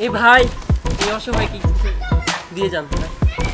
এই ভাই এই অসহায় কি দিয়ে যান ভাই।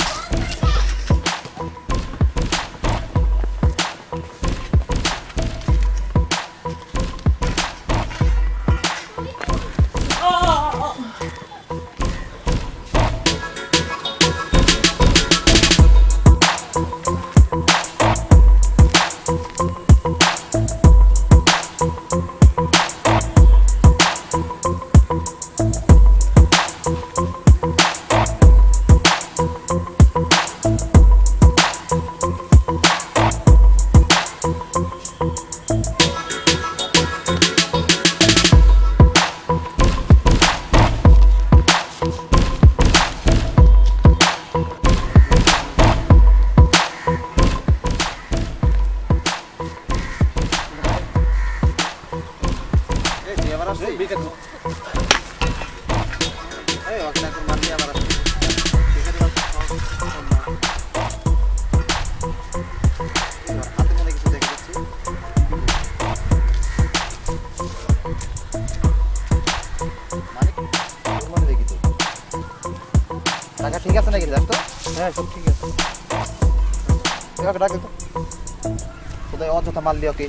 ঠিক আছে নাকি দেখ তো? হ্যাঁ সব ঠিক আছে। এভাবে রাখ তো। কোথায় অযথা মারলি ওকে?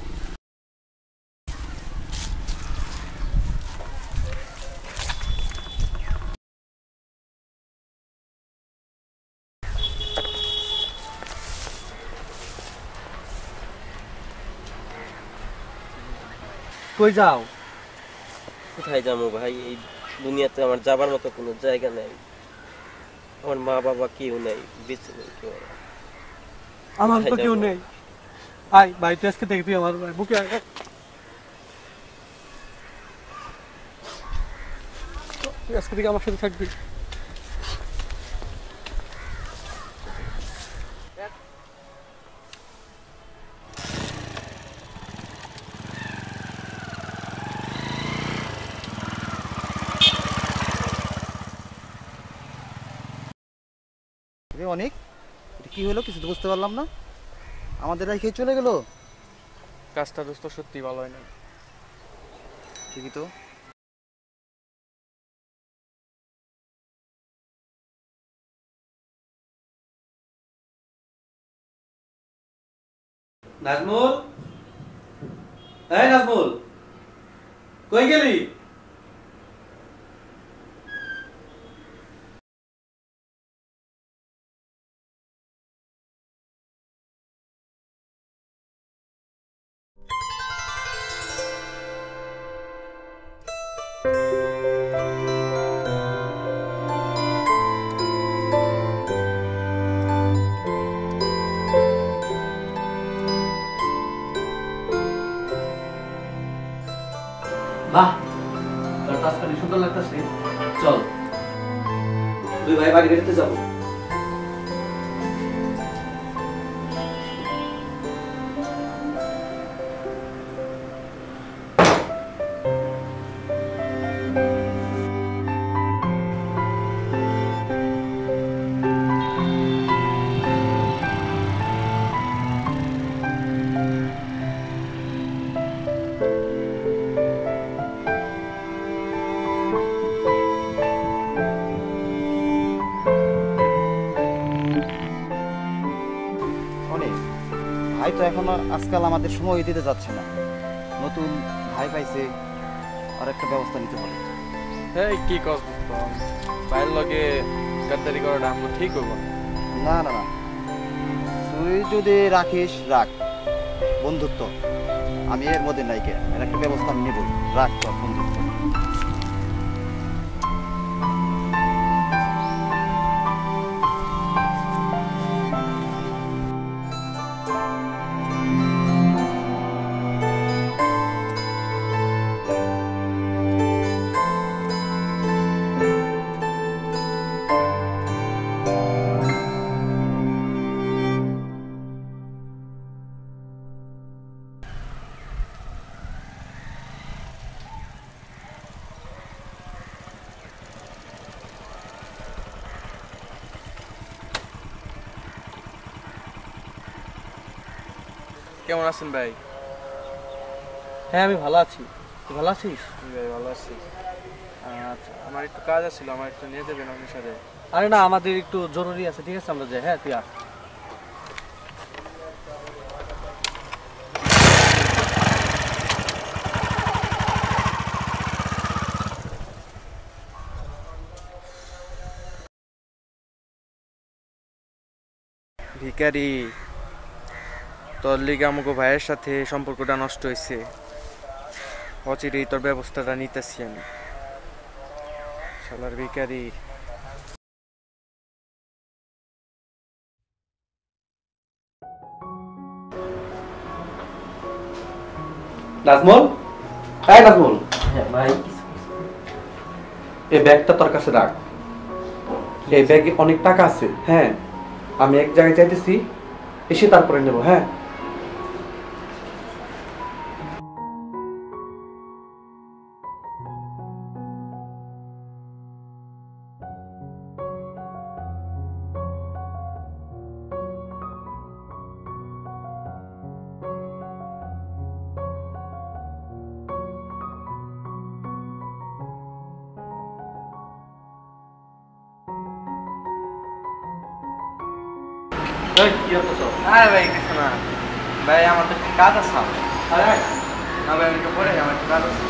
কই যাও? কোথায় যাবো ভাই, এই দুনিয়াতে আমার যাবার মতো কোনো জায়গা নেই। আমার মা বাবা কেউ নেই, বেঁচে নেই কেউ। আমার তো কেউ নেই। আয় ভাই তুই আজকে দেখবি আমার ভাই বুকে তুই আজকে থেকে আমার সাথে থাকবি। অনেক কি হলো কিছু তো বুঝতে পারলাম না, আমাদের রেখে চলে গেল। কাজটা দোস্ত সত্যি ভালো হয় না। ঠিকই তো। নাজমুল, এই নাজমুল কই গেলি? বাহ, তোর কাজটা সুন্দর লাগতেছে। চল দুই ভাই বাড়ি বেরোতে যাবো। ভাই তো এখন আজকাল আমাদের সময় দিতে যাচ্ছে না, নতুন ভাই পাইছে, আর একটা ব্যবস্থা নিতে হবে। হ্যাঁ কি কস ভাইয়ের লগে গাদ্দারি করাটা আমরা ঠিক হইব না। না না, তুই যদি রাখিস রাখ, বন্ধুত্ব আমি এর মধ্যে নাইকে, এর একটা ব্যবস্থা আমি নেবই। রাখ তোর বন্ধুত্ব। কেমন আছেন ভাই? হ্যাঁ আমি ভালো আছি, তুই ভালো আছিস? ভাই ভালো আছি। আচ্ছা আমার একটু কাজ ছিল, আমার একটু নিয়ে যাবেন আপনার সাথে? আরে না, আমাদের একটু জরুরি আছে, ঠিক আছে আমরা যাই। হ্যাঁ তুই আস। ভিখারি, তোর লিগে আমাকে ভাইয়ের সাথে সম্পর্কটা নষ্ট হয়েছে, অচিরেই তোর ব্যবস্থাটা নিতেছি আমি। শালার ভিখারি। নাজমুল, এই নাজমুল, হ্যাঁ ভাই, এই ব্যাগটা তোর কাছে রাখ। এই ব্যাগে অনেক টাকা আছে। হ্যাঁ, আমি এক জায়গায় যাইতেছি, এসে তারপরে নেব। হ্যাঁ কি করতেছ? আরে ভাই কিছু না ভাই, আমার তো একটু কাজ আছে। আরে না ভাই, আমি একটু পরে আমার একটু কাজ আছে।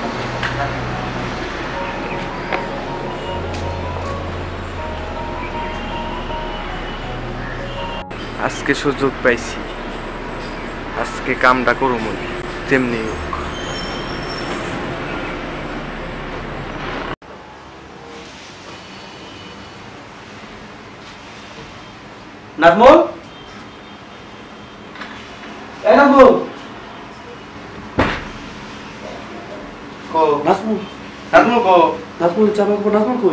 আজকে সুযোগ পাইছি, আজকে কামটা করুম যেমনি হোক। নাজমুল, এই নাজমুল, কো নাজমুল, নাজমুল কো? নাজমুল চাপা করবো। নাজমুল কই?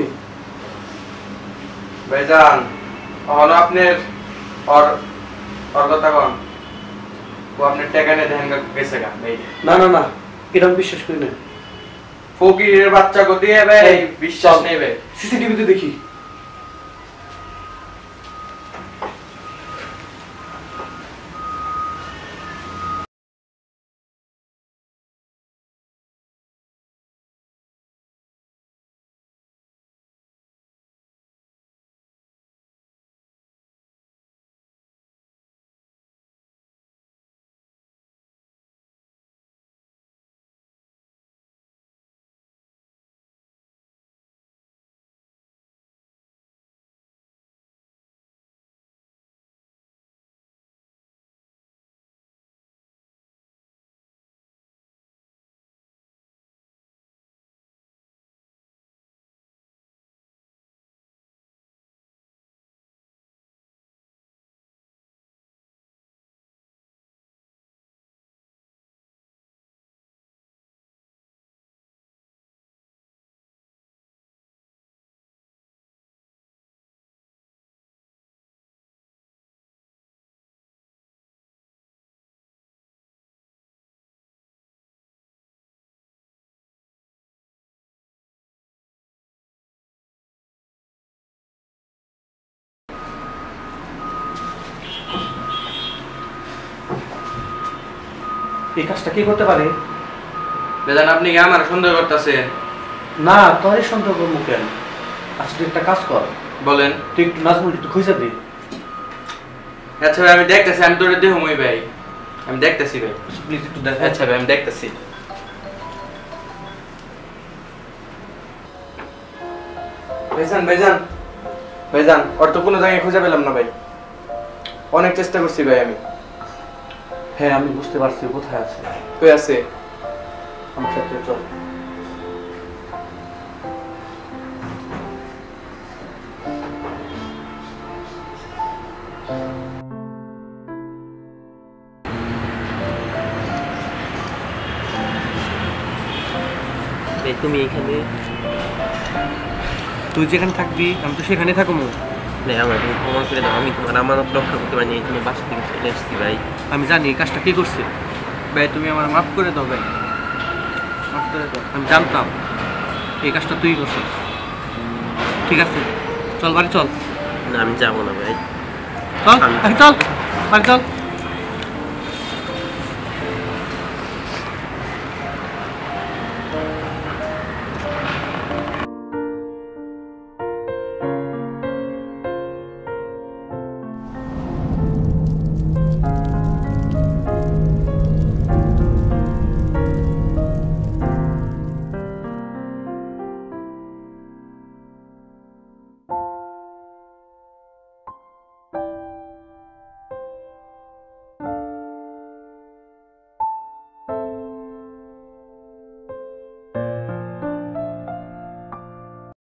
ভাইজান হলো আপনার ওর কথা কন, ও আপনার টাকা নিয়ে ধ্যান গেছে গা ভাই। না না না, এটা আমি বিশ্বাস করি না। ফকিরের বাচ্চা গো দিয়ে ভাই বিশ্বাস নেই ভাই। সিসিটিভিতে দেখি। এই কাজটা কি করতে পারে? বেদান আপনি কি আমার সন্দেহ করতেছেন? না, তোরই সন্দেহ করবো কেন? আচ্ছা তুই একটা কাজ কর, বলেন। তুই একটু নাজমুল একটু খুঁজে দে। আচ্ছা ভাই আমি দেখতেছি, আমি তোরে দেহ মই ভাই, আমি দেখতেছি ভাই। প্লিজ একটু দেখ। আচ্ছা ভাই আমি দেখতেছি। ভাইজান ভাইজান ভাইজান, ওর তো কোনো জায়গায় খুঁজে পেলাম না ভাই, অনেক চেষ্টা করছি ভাই আমি। হ্যাঁ আমি বুঝতে পারছি কোথায় আছে। কই আছে? আমার সাথে চল। তুমি এখানে, তুই যেখানে থাকবি আমি তো সেখানে থাকবো। আমার তুমি ক্ষমা করে দাও, আমি তোমার আমানত রক্ষা করতে পারিনি, তুমি বাসা থেকে চলে এসেছি ভাই। আমি জানি এই কাজটা কে করছে। ভাই তুমি আমার মাফ করে দাও ভাই, মাফ করে দাও। আমি জানতাম এই কাজটা তুই করছিস। ঠিক আছে চল বাড়ি চল। না আমি যাবো না ভাই। চল চল বাড়ি চল।